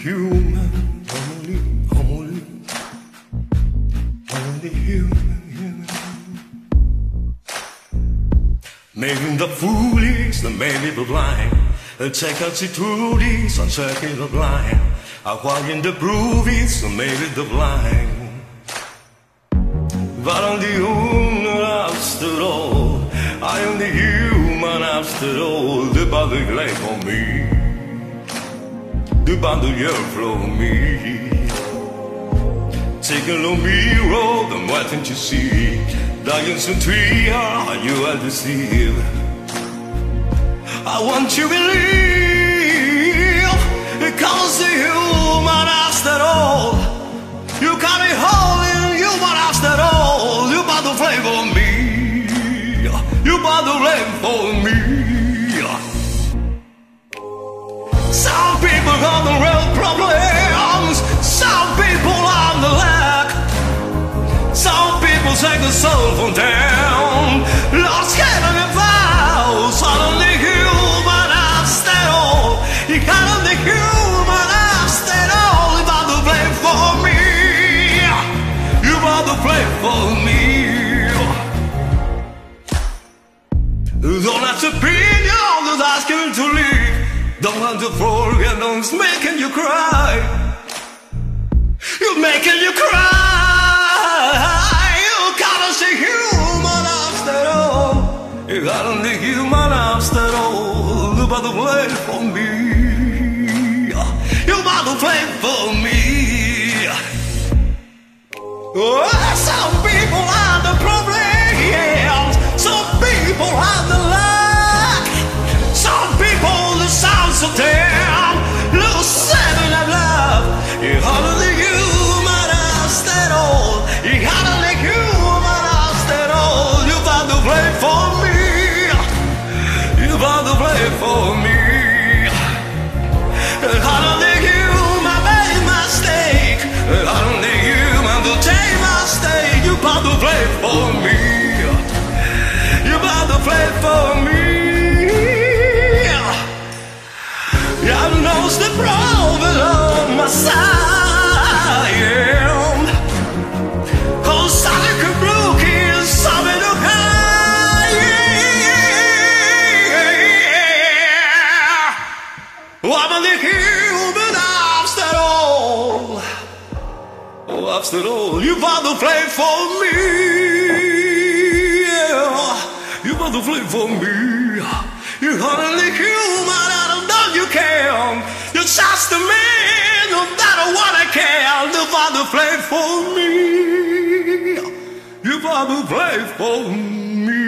human, only human. Making the foolish, the many the blind. Take out the truths, and taking the blind. Acquiring the proofies, the many the blind. But I'm the human after all. I am the human after all. The body lay for me. The body flow me. Take a look mirror, then what didn't you see? Lions and tree, you are deceived. I want you to believe, because the human after all. You got it whole in human after all. You bought the flame for me. You bought the flame for me. Some people got the real problems. Some people on the lack. Some people take the soul from down. Lost head on the vows. Suddenly human after all. You got the human after all. You bought the flame for me. You bought the flame for me. Don't have to be young, just ask him to leave. Don't have to forget, don't making you cry. You're making you cry. You gotta see human after all. You gotta be human after all. You bought the flame for me. You bought the flame for me. Oh, some people have the problems. Some people have the luck. Some people the sounds of damn. Lose seven of love. You gotta the human after all. You gotta the human after all. You got the flame for me. You got the flame for me. You gotta the human made mistake. You gotta the human to take mistake. You got the flame for me. You got the flame for me. God knows the problem of my side. Cause Sonic and Brook is something to hide. I'm the human after all. Oh, after all, you got the flame for me. You got the flame for me. You only human, I don't know you can. You're just a man, no matter what I can. You got the flame for me. You got the flame for me.